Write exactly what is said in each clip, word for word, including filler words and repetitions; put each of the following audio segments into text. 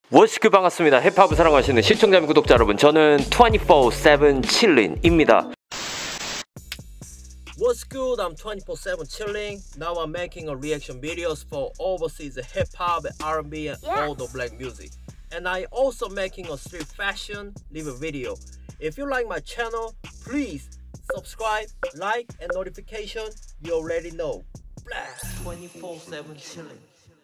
워스큐 반갑습니다. 힙합을 사랑하시는 시청자 및 구독자 여러분, 저는 이십사 세븐 칠린입니다. What's good? I'm twenty-four seven chilling. Now I'm making a reaction videos for overseas hip hop, R and B, and yes. all the black music. And I also making a street fashion live video. If you like my channel, please subscribe, like, and notification. You already know. twenty-four seven chilling.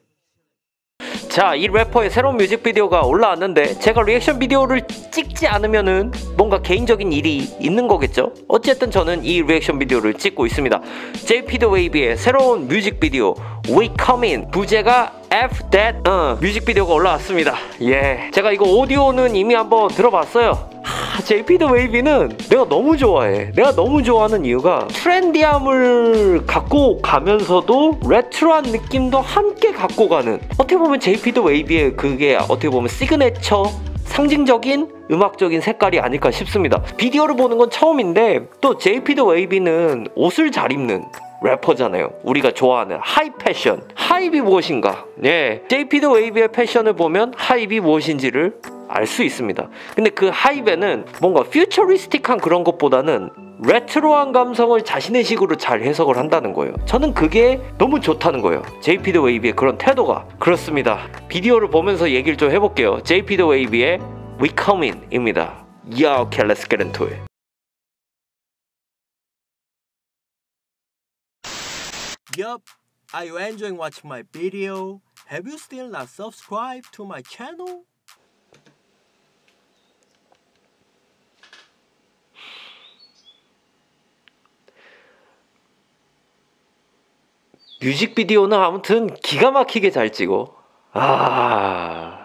자, 이 래퍼의 새로운 뮤직비디오가 올라왔는데 제가 리액션 비디오를 찍지 않으면은 뭔가 개인적인 일이 있는 거겠죠? 어쨌든 저는 이 리액션 비디오를 찍고 있습니다. 제이피 The Wave의 새로운 뮤직비디오 We Come In, 부제가 F That 어, 뮤직비디오가 올라왔습니다. 예, 제가 이거 오디오는 이미 한번 들어봤어요. 하, 제이피 The Wave는 내가 너무 좋아해. 내가 너무 좋아하는 이유가 트렌디함을 갖고 가면서도 레트로한 느낌도 함께 갖고 가는, 어떻게 보면 제이피 The Wave의 그게 어떻게 보면 시그네처 상징적인 음악적인 색깔이 아닐까 싶습니다. 비디오를 보는 건 처음인데 또 제이피 The Wave는 옷을 잘 입는 래퍼잖아요. 우리가 좋아하는 하이 패션, 하이비 무엇인가. 예, 제이피 The Wave의 패션을 보면 하이비 무엇인지를 알 수 있습니다. 근데 그 하이베는 뭔가 퓨처리스틱한 그런 것보다는 레트로한 감성을 자신의 식으로 잘 해석을 한다는 거예요. 저는 그게 너무 좋다는 거예요. 제이피 The Wave의 그런 태도가. 그렇습니다. 비디오를 보면서 얘기를 좀 해볼게요. 제이피 The Wave의 We Come In 입니다. Yeah, okay, let's get into it. Yup, are you enjoying watching my video? Have you still not subscribed to my channel? 뮤직비디오는 아무튼 기가 막히게 잘 찍어. 아.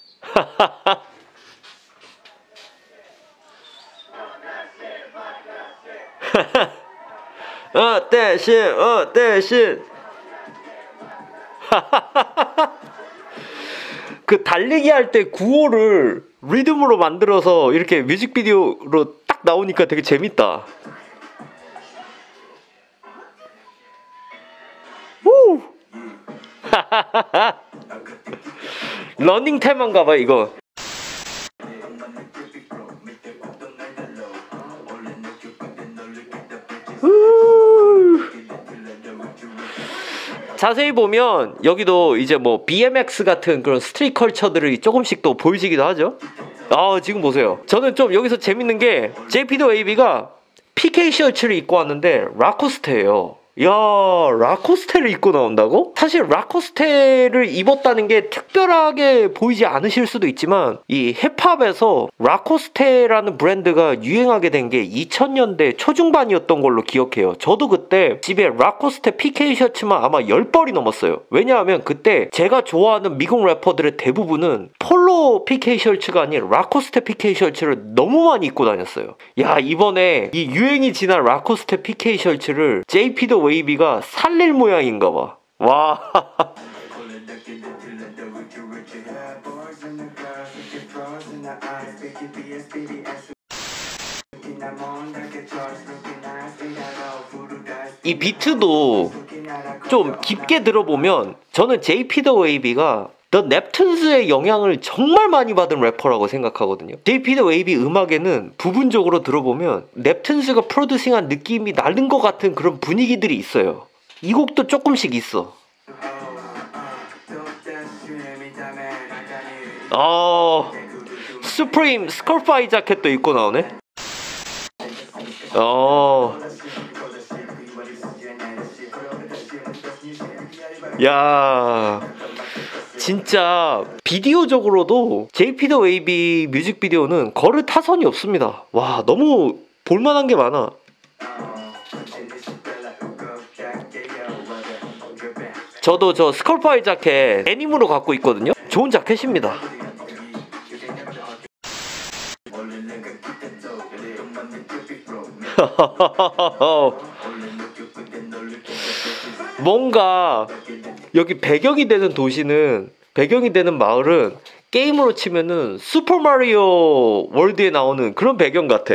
어, 대신, 어, 대신. 그 달리기 할 때 구호를 리듬으로 만들어서 이렇게 뮤직비디오로 딱 나오니까 되게 재밌다. 우! 러닝 테마인가봐 이거. 자세히 보면 여기도 이제 뭐 비엠엑스 같은 그런 스트릿 컬처들이 조금씩 또 보이시기도 하죠. 아, 지금 보세요. 저는 좀 여기서 재밌는 게 제이피 The Wave가 피케이 셔츠를 입고 왔는데 라코스테예요. 야, 라코스테를 입고 나온다고? 사실 라코스테를 입었다는 게 특별하게 보이지 않으실 수도 있지만 이 힙합에서 라코스테라는 브랜드가 유행하게 된 게 이천 년대 초중반이었던 걸로 기억해요. 저도 그때 집에 라코스테 피케이 셔츠만 아마 열 벌이 넘었어요. 왜냐하면 그때 제가 좋아하는 미국 래퍼들의 대부분은 폴로 피케이 셔츠가 아닌 라코스테 피케이 셔츠를 너무 많이 입고 다녔어요. 야, 이번에 이 유행이 지난 라코스테 피케이 셔츠를 제이피 The Wave가 살릴 모양인가 봐. 와. 이 비트도 좀 깊게 들어보면 저는 제이피 The Wave가 The Neptunes의 영향을 정말 많이 받은 래퍼라고 생각하거든요. 제이피 The Wave 음악에는 부분적으로 들어보면 넵튠스가 프로듀싱한 느낌이 나는 것 같은 그런 분위기들이 있어요. 이 곡도 조금씩 있어. 어, 수프림 스컬파이 자켓도 입고 나오네. 어, 야, 진짜 비디오적으로도 제이피 The Wave 뮤직비디오는 거를 타선이 없습니다. 와, 너무 볼만한 게 많아. 저도 저 스컬파이 자켓 애니으로 갖고 있거든요. 좋은 자켓입니다. 뭔가 여기 배경이 되는 도시는, 배경이 되는 마을은 게임으로 치면은 슈퍼마리오 월드에 나오는 그런 배경 같아.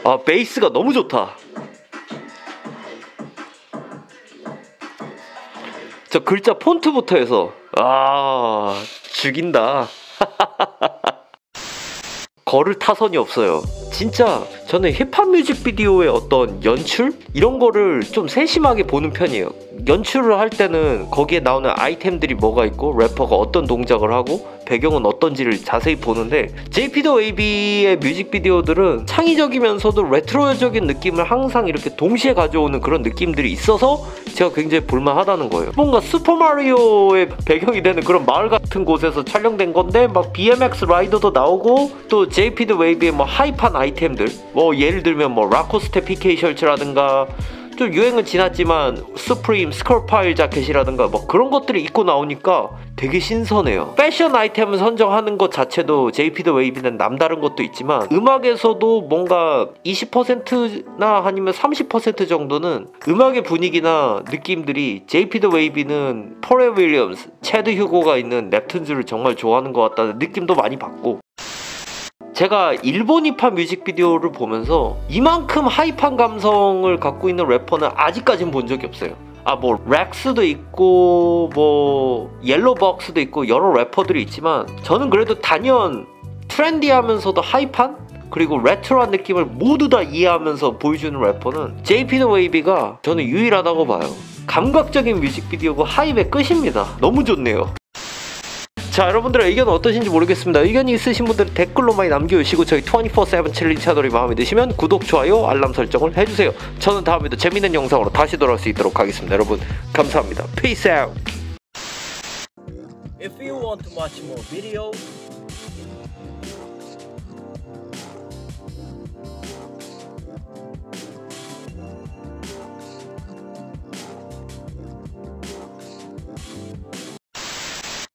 아, 베이스가 너무 좋다. 저 글자 폰트부터 해서 아, 죽인다. 거를 타선이 없어요. 진짜 저는 힙합 뮤직비디오의 어떤 연출? 이런 거를 좀 세심하게 보는 편이에요. 연출을 할 때는 거기에 나오는 아이템들이 뭐가 있고 래퍼가 어떤 동작을 하고 배경은 어떤지를 자세히 보는데, 제이피 더 웨이비의 뮤직비디오들은 창의적이면서도 레트로적인 느낌을 항상 이렇게 동시에 가져오는 그런 느낌들이 있어서 제가 굉장히 볼만하다는 거예요. 뭔가 슈퍼마리오의 배경이 되는 그런 마을 같은 곳에서 촬영된 건데 막 비엠엑스 라이더도 나오고, 또 제이피 더 웨이비의 뭐 하이판 아이템들, 뭐 예를 들면 뭐 라코스테 피케이 셔츠라든가, 좀 유행은 지났지만 수프림 스컬파일 자켓이라든가 뭐 그런 것들이 입고 나오니까 되게 신선해요. 패션 아이템을 선정하는 것 자체도 제이피 더 웨이비는 남다른 것도 있지만, 음악에서도 뭔가 이십 퍼센트나 아니면 삼십 퍼센트 정도는 음악의 분위기나 느낌들이 제이피 더 웨이비는 퍼렐 윌리엄스, 체드 휴고가 있는 넵튠즈를 정말 좋아하는 것 같다는 느낌도 많이 받고, 제가 일본 힙합 뮤직비디오를 보면서 이만큼 하이판 감성을 갖고 있는 래퍼는 아직까지는 본 적이 없어요. 아, 뭐 렉스도 있고 뭐 옐로벅스도 있고 여러 래퍼들이 있지만, 저는 그래도 단연 트렌디하면서도 하이판 그리고 레트로한 느낌을 모두 다 이해하면서 보여주는 래퍼는 제이피 더 웨이비가 저는 유일하다고 봐요. 감각적인 뮤직비디오고 하이브의 끝입니다. 너무 좋네요. 자, 여러분들의 의견은 어떠신지 모르겠습니다. 의견이 있으신 분들은 댓글로 많이 남겨주시고, 저희 이십사 세븐 챌린지 채널이 마음에 드시면 구독, 좋아요, 알람 설정을 해주세요. 저는 다음에도 재밌는 영상으로 다시 돌아올 수 있도록 하겠습니다. 여러분 감사합니다. Peace out. If you want to watch more videos,